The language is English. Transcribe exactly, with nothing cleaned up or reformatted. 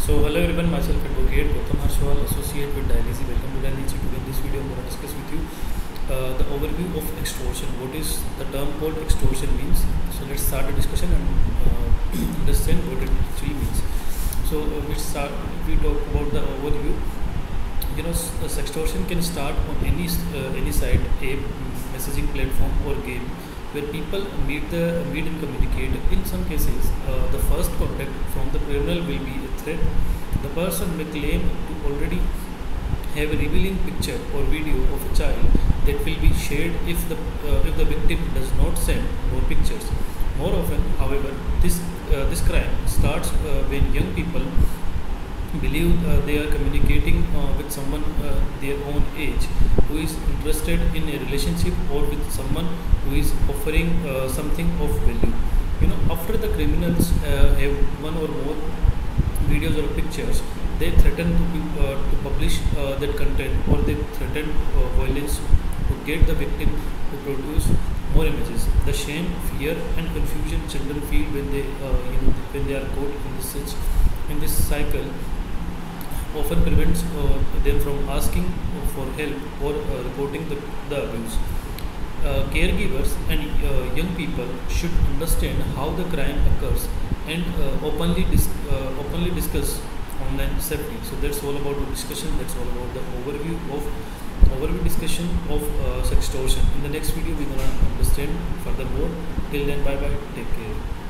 So hello everyone, myself Advocate Gautam Harshwal, associate with Dialysis. Welcome to Dialysis. Today in this video, I'm going to discuss with you uh, the overview of extortion. What is the term called extortion means? So let's start the discussion and uh, understand what it actually means. So uh, we start. We talk about the overview. You know, s- uh, extortion can start on any s- uh, any site, app, messaging platform, or game where people meet the meet and communicate. In some cases, uh, the first contact from the criminal will be a threat. The person may claim to already have a revealing picture or video of a child that will be shared if the uh, if the victim does not send more pictures. More often, however, this uh, this crime starts uh, when young people believe uh, they are communicating uh, with someone uh, their own age who is interested in a relationship, or with someone who is offering uh, something of value. You know, after the criminals uh, have one or more videos or pictures, they threaten to, be, uh, to publish uh, that content, or they threaten uh, violence to get the victim to produce more images. The shame, fear, and confusion children feel when they, uh, you know, when they are caught in this such in this cycle often prevents uh, them from asking for help or uh, reporting the, the abuse. Uh, caregivers and uh, young people should understand how the crime occurs and uh, openly dis- uh, openly discuss online safety. So that's all about the discussion. That's all about the overview of overview discussion of uh, sextortion. In the next video, we're gonna understand furthermore. Till then, bye bye. Take care.